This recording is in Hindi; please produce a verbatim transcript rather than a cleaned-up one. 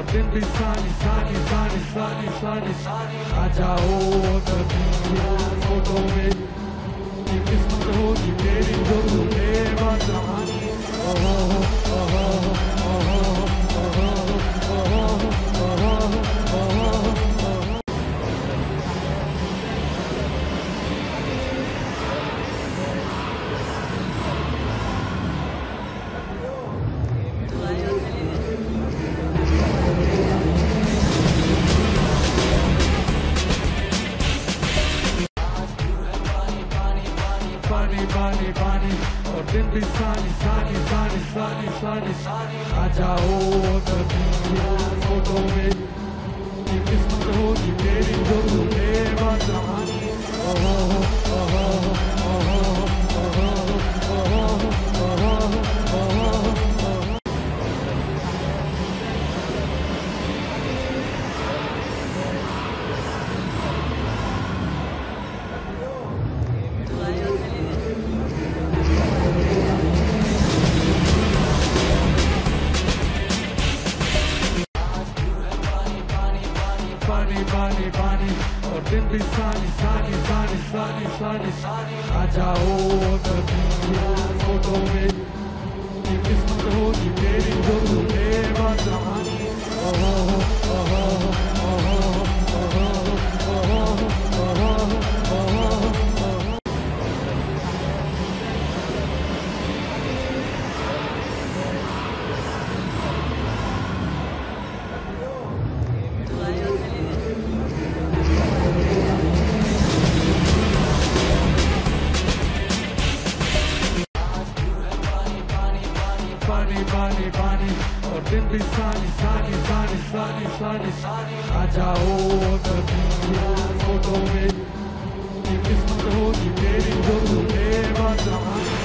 दिन भी सानी सानी सानी सानी सानी आ जाओ फोटो में किस्मत होगी तेरी जो तुझे बात कहानी ओहो ओहो ओहो ओहो ओहो ओहो ओहो पानी पानी पानी और दिन भी सानी सानी सानी सानी सानी आ जाओ फोटो में किस्मत होगी तेरी जो तुझे बात कहानी ओहो ओहो ओहो ओहो ओहो ओहो ओहो पानी पानी पानी और दिन भी सानी सानी सानी सानी सानी आ जाओ फोटो में किस्मत होगी तेरी जो तुझे बात कहानी ओहो ओहो ओहो ओहो ओहो ओहो ओहो पानी पानी पानी और दिन भी सानी सानी सानी सानी सानी आ जाओ फोटो में किस्मत होगी तेरी जो तुझे बात कहानी